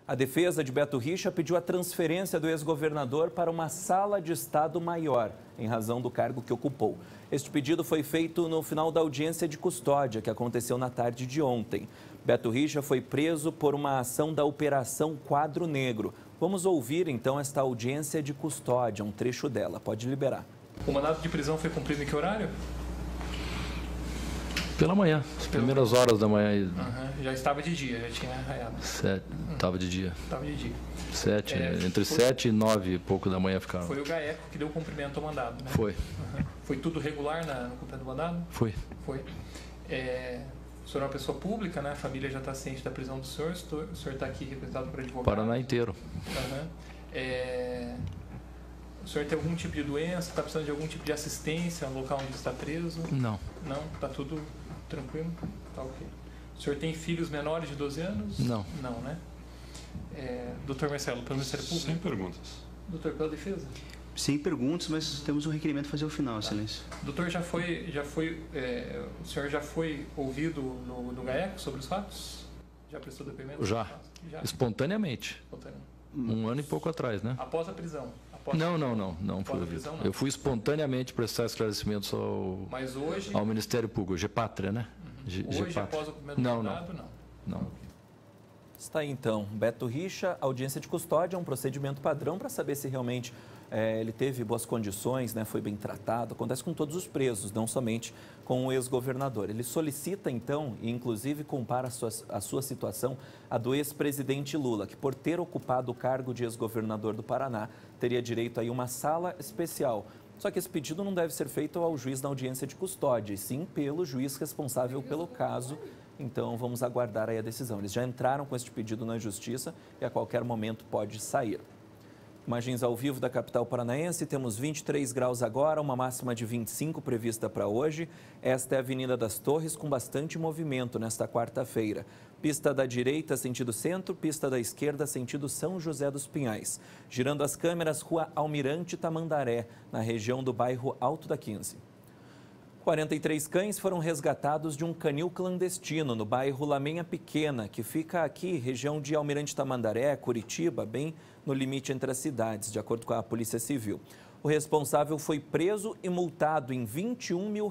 A defesa de Beto Richa pediu a transferência do ex-governador para uma sala de Estado maior, em razão do cargo que ocupou. Este pedido foi feito no final da audiência de custódia, que aconteceu na tarde de ontem. Beto Richa foi preso por uma ação da Operação Quadro Negro. Vamos ouvir, então, esta audiência de custódia, um trecho dela. Pode liberar. O mandado de prisão foi cumprido em que horário? Pela manhã, as primeiras horas da manhã. Já estava de dia, já tinha arraiado. Estava de dia. Estava de dia. Entre 7 e 9 e pouco da manhã ficaram. Foi o GAECO que deu cumprimento ao mandado, né? Foi. Foi tudo regular no cumprimento do mandado? Foi. Foi. O senhor é uma pessoa pública, né? A família já está ciente da prisão do senhor. O senhor está aqui representado por advogado. Paraná inteiro. O senhor tem algum tipo de doença? Está precisando de algum tipo de assistência no local onde está preso? Não. Não? Está tudo tranquilo? Tá ok. O senhor tem filhos menores de 12 anos? Não. Não, né? Doutor Marcelo, pelo Ministério Público? Sem perguntas. Doutor, pela defesa? Sem perguntas, mas temos um requerimento a fazer ao final, Excelência. Doutor, o senhor já foi ouvido no GAECO sobre os fatos? Já prestou depoimento? Já. Espontaneamente. Um ano e pouco atrás, né? Após a prisão? Não fui ouvido. Eu fui espontaneamente prestar esclarecimentos ao Ministério Público, GEPATRIA, né? Hoje, após o cumprimento do mandado, não. Está aí, então, Beto Richa, audiência de custódia, um procedimento padrão para saber se realmente ele teve boas condições, né, foi bem tratado. Acontece com todos os presos, não somente com o ex-governador. Ele solicita, então, e inclusive compara a sua situação à do ex-presidente Lula, que por ter ocupado o cargo de ex-governador do Paraná, teria direito a uma sala especial. Só que esse pedido não deve ser feito ao juiz na audiência de custódia, e sim pelo juiz responsável pelo caso. Então, vamos aguardar aí a decisão. Eles já entraram com este pedido na Justiça e a qualquer momento pode sair. Imagens ao vivo da capital paranaense, temos 23 graus agora, uma máxima de 25 prevista para hoje. Esta é a Avenida das Torres com bastante movimento nesta quarta-feira. Pista da direita, sentido centro, pista da esquerda, sentido São José dos Pinhais. Girando as câmeras, Rua Almirante Tamandaré, na região do bairro Alto da 15. 43 cães foram resgatados de um canil clandestino no bairro Lamenha Pequena, que fica aqui, região de Almirante Tamandaré, Curitiba, bem no limite entre as cidades, de acordo com a Polícia Civil. O responsável foi preso e multado em R$21 mil.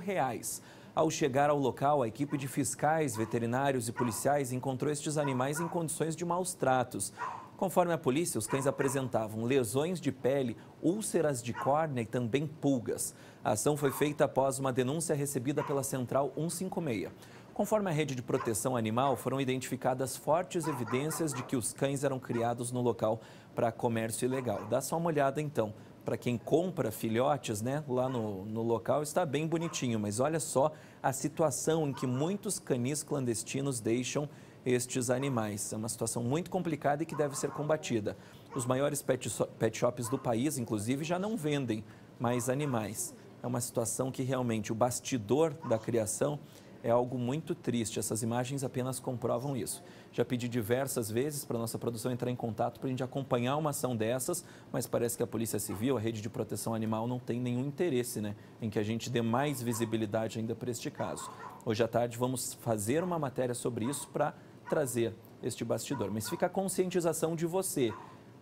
Ao chegar ao local, a equipe de fiscais, veterinários e policiais encontrou estes animais em condições de maus tratos. Conforme a polícia, os cães apresentavam lesões de pele, úlceras de córnea e também pulgas. A ação foi feita após uma denúncia recebida pela Central 156. Conforme a rede de proteção animal, foram identificadas fortes evidências de que os cães eram criados no local para comércio ilegal. Dá só uma olhada então. Para quem compra filhotes, né, lá no local está bem bonitinho, mas olha só a situação em que muitos canis clandestinos deixam estes animais. É uma situação muito complicada e que deve ser combatida. Os maiores pet shops do país, inclusive, já não vendem mais animais. É uma situação que realmente o bastidor da criação é algo muito triste. Essas imagens apenas comprovam isso. Já pedi diversas vezes para a nossa produção entrar em contato para a gente acompanhar uma ação dessas, mas parece que a Polícia Civil, a Rede de Proteção Animal, não tem nenhum interesse, né, em que a gente dê mais visibilidade ainda para este caso. Hoje à tarde vamos fazer uma matéria sobre isso para trazer este bastidor. Mas fica a conscientização de você.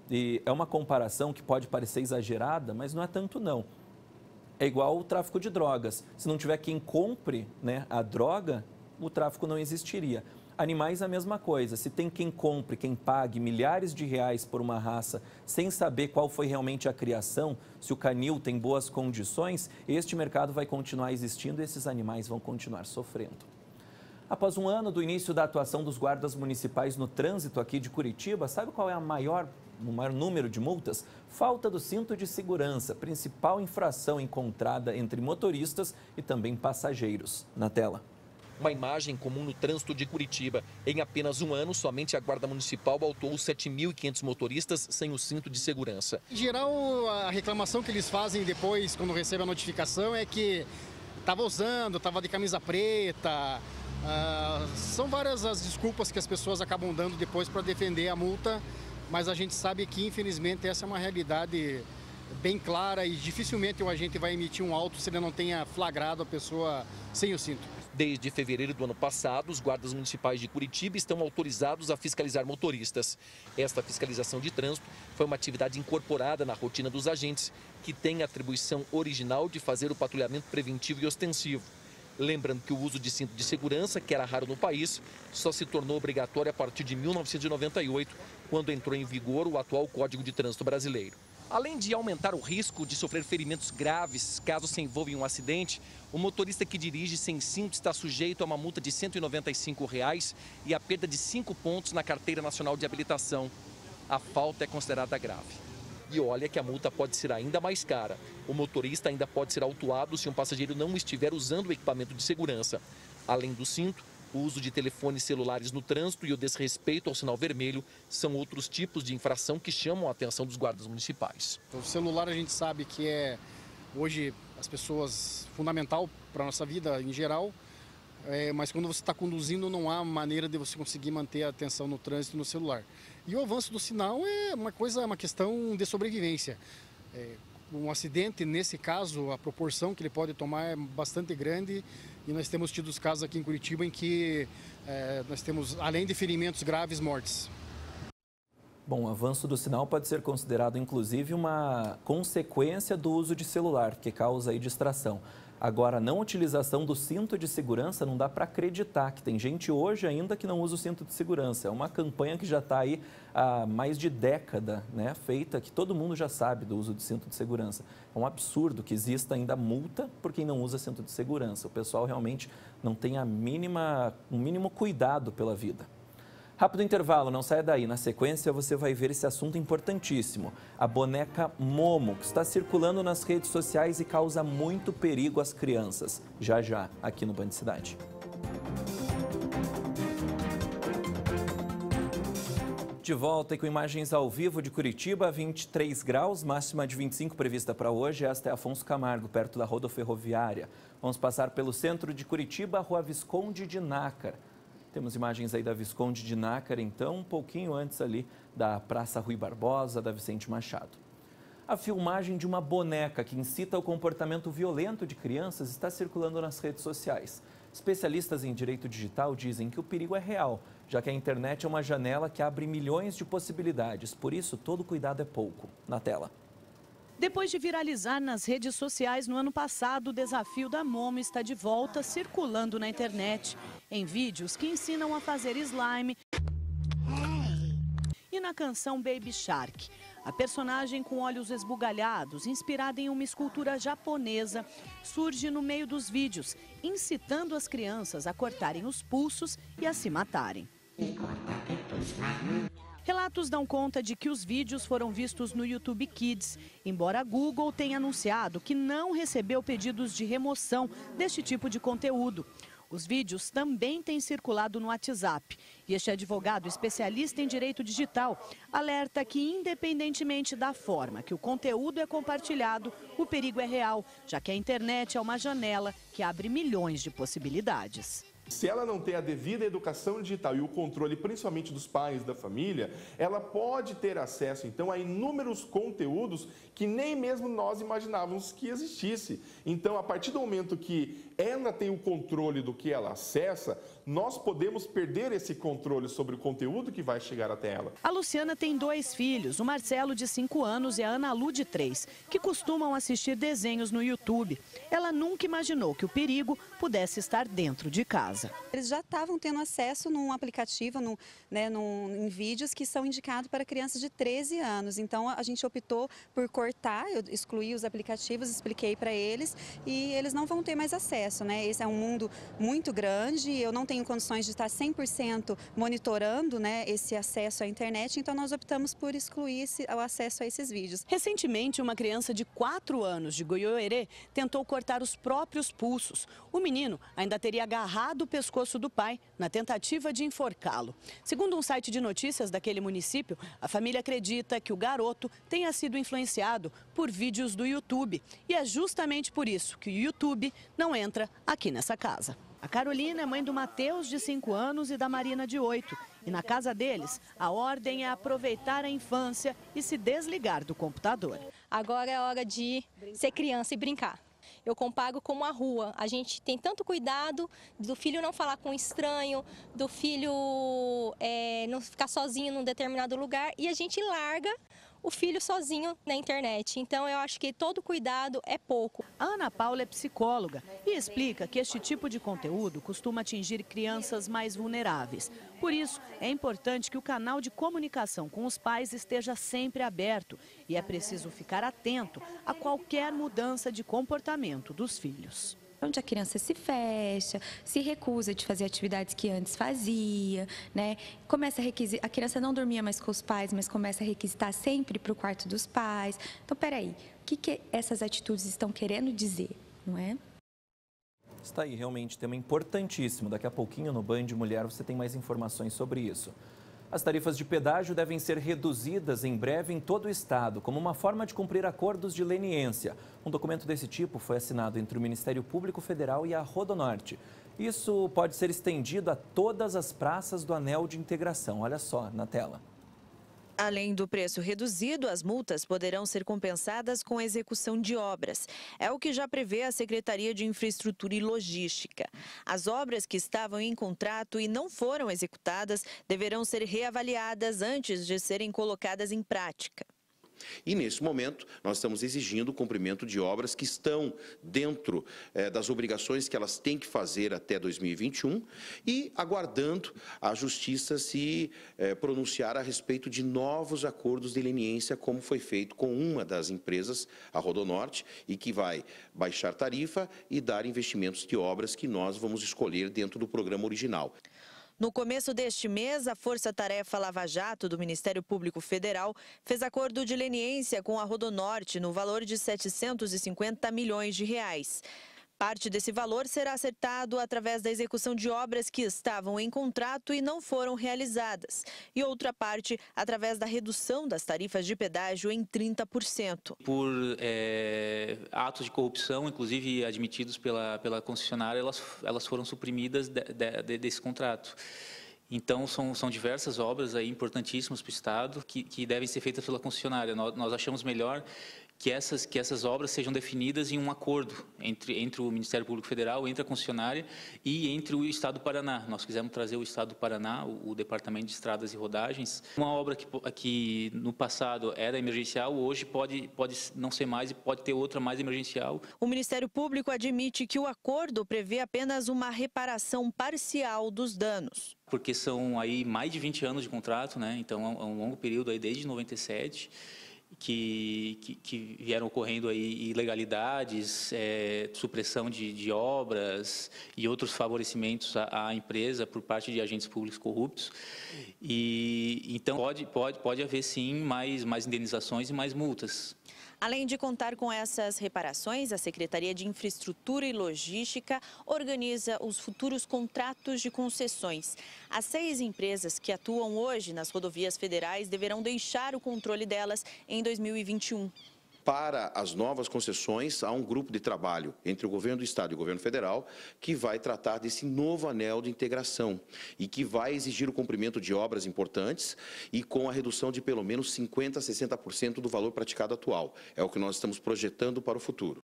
E é uma comparação que pode parecer exagerada, mas não é tanto não. É igual o tráfico de drogas. Se não tiver quem compre, né, a droga, o tráfico não existiria. Animais, a mesma coisa. Se tem quem compre, quem pague milhares de reais por uma raça, sem saber qual foi realmente a criação, se o canil tem boas condições, este mercado vai continuar existindo e esses animais vão continuar sofrendo. Após um ano do início da atuação dos guardas municipais no trânsito aqui de Curitiba, sabe qual é o maior número de multas? Falta do cinto de segurança, principal infração encontrada entre motoristas e também passageiros. Na tela. Uma imagem comum no trânsito de Curitiba. Em apenas um ano, somente a Guarda Municipal autuou 7.500 motoristas sem o cinto de segurança. Em geral, a reclamação que eles fazem depois, quando recebem a notificação, é que estava usando, estava de camisa preta. São várias as desculpas que as pessoas acabam dando depois para defender a multa, mas a gente sabe que, infelizmente, essa é uma realidade bem clara e dificilmente o agente vai emitir um auto se ele não tenha flagrado a pessoa sem o cinto. Desde fevereiro do ano passado, os guardas municipais de Curitiba estão autorizados a fiscalizar motoristas. Esta fiscalização de trânsito foi uma atividade incorporada na rotina dos agentes, que tem a atribuição original de fazer o patrulhamento preventivo e ostensivo. Lembrando que o uso de cinto de segurança, que era raro no país, só se tornou obrigatório a partir de 1998, quando entrou em vigor o atual Código de Trânsito Brasileiro. Além de aumentar o risco de sofrer ferimentos graves caso se envolva em um acidente, o motorista que dirige sem cinto está sujeito a uma multa de R$ 195 e a perda de 5 pontos na Carteira Nacional de Habilitação. A falta é considerada grave. E olha que a multa pode ser ainda mais cara. O motorista ainda pode ser autuado se um passageiro não estiver usando o equipamento de segurança. Além do cinto, o uso de telefones celulares no trânsito e o desrespeito ao sinal vermelho são outros tipos de infração que chamam a atenção dos guardas municipais. O celular a gente sabe que é, hoje, as pessoas, fundamental para a nossa vida em geral, mas quando você está conduzindo não há maneira de você conseguir manter a atenção no trânsito e no celular. E o avanço do sinal é uma questão de sobrevivência. Um acidente, nesse caso, a proporção que ele pode tomar é bastante grande e nós temos tido os casos aqui em Curitiba em que nós temos, além de ferimentos graves, mortes. Bom, o avanço do sinal pode ser considerado, inclusive, uma consequência do uso de celular, que causa aí distração. Agora, a não utilização do cinto de segurança, não dá para acreditar que tem gente hoje ainda que não usa o cinto de segurança. É uma campanha que já está aí há mais de década, né, feita, que todo mundo já sabe do uso de cinto de segurança. É um absurdo que exista ainda multa por quem não usa cinto de segurança. O pessoal realmente não tem o mínimo cuidado pela vida. Rápido intervalo, não saia daí. Na sequência, você vai ver esse assunto importantíssimo. A boneca Momo, que está circulando nas redes sociais e causa muito perigo às crianças. Já, aqui no Band Cidade. De volta e com imagens ao vivo de Curitiba, 23 graus, máxima de 25 prevista para hoje. Esta é Afonso Camargo, perto da rodoferroviária. Vamos passar pelo centro de Curitiba, Rua Visconde de Nácar. Temos imagens aí da Visconde de Nácar, então, um pouquinho antes ali da Praça Rui Barbosa, da Vicente Machado. A filmagem de uma boneca que incita o comportamento violento de crianças está circulando nas redes sociais. Especialistas em direito digital dizem que o perigo é real, já que a internet é uma janela que abre milhões de possibilidades. Por isso, todo cuidado é pouco. Na tela. Depois de viralizar nas redes sociais no ano passado, o desafio da Momo está de volta, circulando na internet, em vídeos que ensinam a fazer slime e na canção Baby Shark. A personagem com olhos esbugalhados, inspirada em uma escultura japonesa, surge no meio dos vídeos, incitando as crianças a cortarem os pulsos e a se matarem. Relatos dão conta de que os vídeos foram vistos no YouTube Kids, embora a Google tenha anunciado que não recebeu pedidos de remoção deste tipo de conteúdo. Os vídeos também têm circulado no WhatsApp. E este advogado especialista em direito digital alerta que, independentemente da forma que o conteúdo é compartilhado, o perigo é real, já que a internet é uma janela que abre milhões de possibilidades. Se ela não tem a devida educação digital e o controle, principalmente dos pais, da família, ela pode ter acesso, então, a inúmeros conteúdos que nem mesmo nós imaginávamos que existisse. Então, a partir do momento que ela tem o controle do que ela acessa, nós podemos perder esse controle sobre o conteúdo que vai chegar até ela. A Luciana tem 2 filhos, o Marcelo, de 5 anos, e a Ana Lu, de 3, que costumam assistir desenhos no YouTube. Ela nunca imaginou que o perigo pudesse estar dentro de casa. Eles já estavam tendo acesso num aplicativo, em vídeos que são indicados para crianças de 13 anos. Então, a gente optou por cortar, eu excluí os aplicativos, expliquei para eles e eles não vão ter mais acesso, né? Esse é um mundo muito grande, eu não tenho condições de estar 100% monitorando, né, esse acesso à internet, então nós optamos por excluir o acesso a esses vídeos. Recentemente, uma criança de 4 anos de Goiôerê tentou cortar os próprios pulsos. O menino ainda teria agarrado o pescoço do pai na tentativa de enforcá-lo. Segundo um site de notícias daquele município, a família acredita que o garoto tenha sido influenciado por vídeos do YouTube. E é justamente por isso que o YouTube não entra aqui nessa casa. A Carolina é mãe do Matheus, de 5 anos, e da Marina, de 8. E na casa deles, a ordem é aproveitar a infância e se desligar do computador. Agora é hora de ser criança e brincar. eu comparo como a rua. A gente tem tanto cuidado do filho não falar com um estranho, do filho não ficar sozinho num determinado lugar, e a gente larga o filho sozinho na internet. Então, eu acho que todo cuidado é pouco. A Ana Paula é psicóloga e explica que este tipo de conteúdo costuma atingir crianças mais vulneráveis. Por isso, é importante que o canal de comunicação com os pais esteja sempre aberto e é preciso ficar atento a qualquer mudança de comportamento dos filhos. Onde a criança se fecha, se recusa de fazer atividades que antes fazia, né? Começa a criança não dormia mais com os pais, mas começa a requisitar sempre para o quarto dos pais. Então, peraí, o que essas atitudes estão querendo dizer, não é? Está aí realmente tema importantíssimo. Daqui a pouquinho no Band Mulher você tem mais informações sobre isso. As tarifas de pedágio devem ser reduzidas em breve em todo o estado, como uma forma de cumprir acordos de leniência. Um documento desse tipo foi assinado entre o Ministério Público Federal e a Rodonorte. Isso pode ser estendido a todas as praças do Anel de Integração. Olha só na tela. Além do preço reduzido, as multas poderão ser compensadas com a execução de obras. É o que já prevê a Secretaria de Infraestrutura e Logística. As obras que estavam em contrato e não foram executadas deverão ser reavaliadas antes de serem colocadas em prática. E, nesse momento, nós estamos exigindo o cumprimento de obras que estão dentro das obrigações que elas têm que fazer até 2021 e aguardando a Justiça se pronunciar a respeito de novos acordos de leniência, como foi feito com uma das empresas, a Rodonorte, e que vai baixar tarifa e dar investimentos de obras que nós vamos escolher dentro do programa original. No começo deste mês, a Força Tarefa Lava Jato do Ministério Público Federal fez acordo de leniência com a Rodonorte no valor de 750 milhões de reais. Parte desse valor será acertado através da execução de obras que estavam em contrato e não foram realizadas. E outra parte através da redução das tarifas de pedágio em 30%. Por atos de corrupção, inclusive admitidos pela concessionária, elas foram suprimidas desse contrato. Então, são diversas obras aí importantíssimas para o Estado que devem ser feitas pela concessionária. Nós achamos melhor que essas obras sejam definidas em um acordo entre o Ministério Público Federal, entre a concessionária e entre o Estado do Paraná. Nós quisemos trazer o Estado do Paraná, o Departamento de Estradas e Rodagens. Uma obra que no passado era emergencial, hoje pode não ser mais e pode ter outra mais emergencial. O Ministério Público admite que o acordo prevê apenas uma reparação parcial dos danos. Porque são aí mais de 20 anos de contrato, né? Então é um longo período aí desde 97. Que vieram ocorrendo aí ilegalidades, supressão de obras e outros favorecimentos à empresa por parte de agentes públicos corruptos. E então pode haver sim mais indenizações e mais multas. Além de contar com essas reparações, a Secretaria de Infraestrutura e Logística organiza os futuros contratos de concessões. As 6 empresas que atuam hoje nas rodovias federais deverão deixar o controle delas em 2021. Para as novas concessões, há um grupo de trabalho entre o governo do Estado e o governo federal que vai tratar desse novo anel de integração e que vai exigir o cumprimento de obras importantes e com a redução de pelo menos 50% a 60% do valor praticado atual. É o que nós estamos projetando para o futuro.